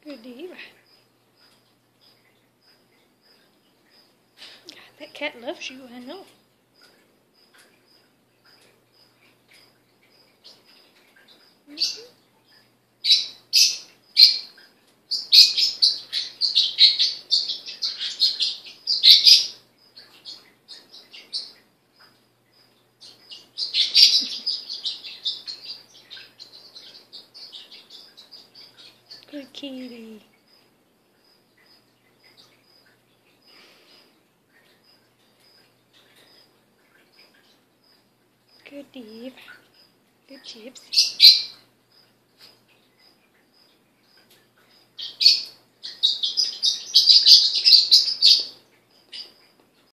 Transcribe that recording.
Good Diva. That cat loves you, I know. Good kitty. Good Diva. Good Gypsy.